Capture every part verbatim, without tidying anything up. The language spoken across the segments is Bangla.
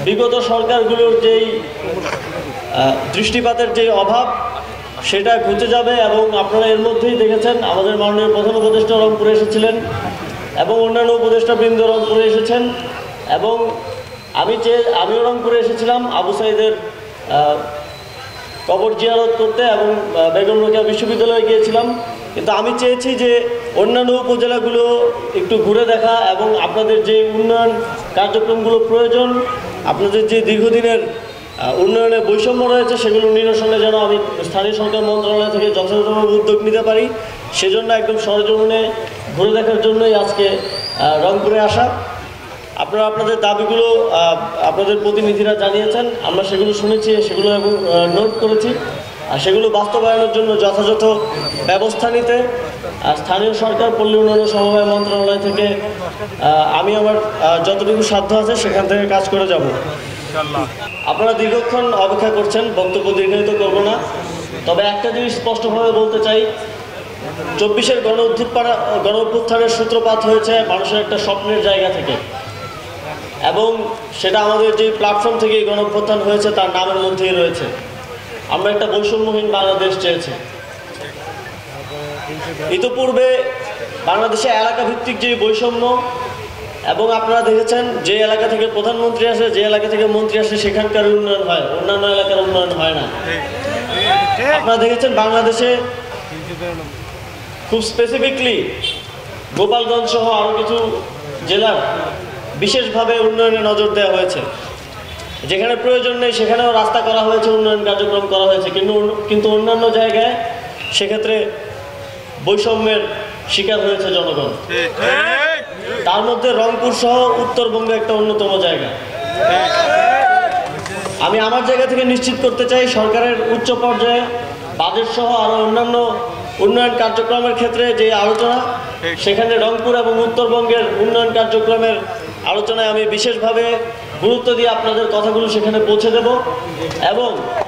বিগত সরকারগুলোর যেই দৃষ্টিপাতের যে অভাব সেটা ঘুচে যাবে এবং আপনারা এর মধ্যেই দেখেছেন আমাদের মাননীয় প্রধান উপদেষ্টা রংপুরে এসেছিলেন এবং অন্যান্য উপদেষ্টাবৃন্দ রংপুরে এসেছেন এবং আমি যে আমিও রংপুরে এসেছিলাম আবু সাইদের কবর জিয়ারত করতে এবং বেগম রোকেয়া বিশ্ববিদ্যালয়ে গিয়েছিলাম। কিন্তু আমি চেয়েছি যে অন্যান্য উপজেলাগুলো একটু ঘুরে দেখা এবং আপনাদের যে উন্নয়ন কার্যক্রমগুলো প্রয়োজন, আপনাদের যে দীর্ঘদিনের উন্নয়নের বৈষম্য রয়েছে সেগুলো নিরসনে যেন আমি স্থানীয় সরকার মন্ত্রণালয় থেকে যথাযথভাবে উদ্যোগ নিতে পারি, সেজন্য একদম সরজমিনে ঘুরে দেখার জন্যই আজকে রংপুরে আসা। আপনারা আপনাদের দাবিগুলো আপনাদের প্রতিনিধিরা জানিয়েছেন, আমরা সেগুলো শুনেছি, সেগুলো এবং নোট করেছি। আর সেগুলো বাস্তবায়নের জন্য যথাযথ ব্যবস্থা নিতে স্থানীয় সরকার পল্লী উন্নয়ন সমবায় মন্ত্রণালয় থেকে আমি আমার যতটুকু সাধ্য আছে সেখান থেকে কাজ করে যাব। আপনারা দীর্ঘক্ষণ অপেক্ষা করছেন, বক্তব্য দীর্ঘায়িত করব না, তবে একটা জিনিস স্পষ্টভাবে বলতে চাই, চব্বিশের গণ উত্থান গণ উত্থানের সূত্রপাত হয়েছে মানুষের একটা স্বপ্নের জায়গা থেকে এবং সেটা আমাদের যে প্ল্যাটফর্ম থেকে গণ উত্থান হয়েছে তার নামের মধ্যেই রয়েছে। আমরা একটা বৈষম্যহীন বাংলাদেশ চেয়েছি। ইতিপূর্বে বাংলাদেশে এলাকা ভিত্তিক যে বৈষম্য এবং আপনারা দেখেছেন যে এলাকা থেকে প্রধানমন্ত্রী আসে, যে এলাকা থেকে মন্ত্রী আসে সেখানকার উন্নয়ন হয়, অন্যান্য এলাকার উন্নয়ন হয় না। আপনারা দেখেছেন বাংলাদেশে খুব স্পেসিফিকলি গোপালগঞ্জ সহ আরও কিছু জেলার বিশেষভাবে উন্নয়নে নজর দেওয়া হয়েছে। যেখানে প্রয়োজন নেই সেখানেও রাস্তা করা হয়েছে, উন্নয়ন কার্যক্রম করা হয়েছে, কিন্তু কিন্তু অন্যান্য জায়গায় সেক্ষেত্রে বৈষম্যের শিকার হয়েছে জনগণ। তার মধ্যে রংপুর সহ উত্তরবঙ্গে একটা অন্যতম জায়গা। আমি আমার জায়গা থেকে নিশ্চিত করতে চাই সরকারের উচ্চ পর্যায়ে বাজেট সহ আরও অন্যান্য উন্নয়ন কার্যক্রমের ক্ষেত্রে যে আলোচনা, সেখানে রংপুর এবং উত্তরবঙ্গের উন্নয়ন কার্যক্রমের আলোচনায় আমি বিশেষভাবে গুরুত্ব দিয়ে আপনাদের কথাগুলো সেখানে পৌঁছে দেব। এবং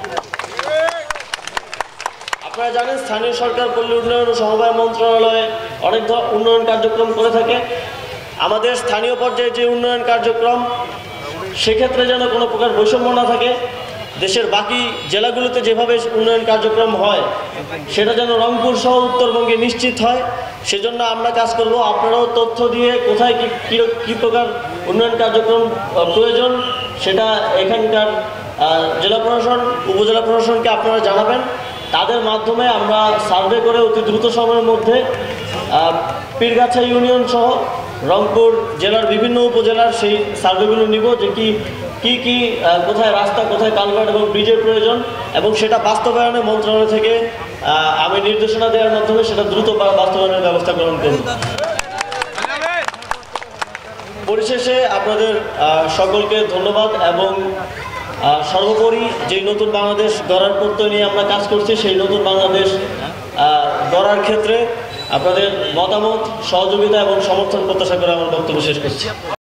আপনারা জানেন স্থানীয় সরকার পল্লী উন্নয়ন ও সমবায় মন্ত্রণালয়ে অনেক উন্নয়ন কার্যক্রম করে থাকে। আমাদের স্থানীয় পর্যায়ে যে উন্নয়ন কার্যক্রম সেক্ষেত্রে যেন কোনো প্রকার বৈষম্য না থাকে, দেশের বাকি জেলাগুলোতে যেভাবে উন্নয়ন কার্যক্রম হয় সেটা যেন রংপুর সহ উত্তরবঙ্গে নিশ্চিত হয়, সেজন্য আমরা কাজ করব। আপনারাও তথ্য দিয়ে কোথায় কী কী প্রকার উন্নয়ন কার্যক্রম প্রয়োজন সেটা এখানকার জেলা প্রশাসন উপজেলা প্রশাসনকে আপনারা জানাবেন। তাদের মাধ্যমে আমরা সার্ভে করে অতি দ্রুত সময়ের মধ্যে পীরগাছা ইউনিয়ন সহ রংপুর জেলার বিভিন্ন উপজেলার সেই সার্ভেগুলো নিব, যে কি কি কি কোথায় রাস্তা, কোথায় কালভার্ট এবং ব্রিজের প্রয়োজন, এবং সেটা বাস্তবায়নে মন্ত্রণালয় থেকে আমি নির্দেশনা দেওয়ার মাধ্যমে সেটা দ্রুত বাস্তবায়নের ব্যবস্থা গ্রহণ করব। পরিশেষে আপনাদের সকলকে ধন্যবাদ এবং সর্বোপরি যেই নতুন বাংলাদেশ গড়ার প্রত্যয় নিয়ে আমরা কাজ করছি সেই নতুন বাংলাদেশ গড়ার ক্ষেত্রে আপনাদের মতামত, সহযোগিতা এবং সমর্থন প্রত্যাশা করে আমার বক্তব্য শেষ করছি।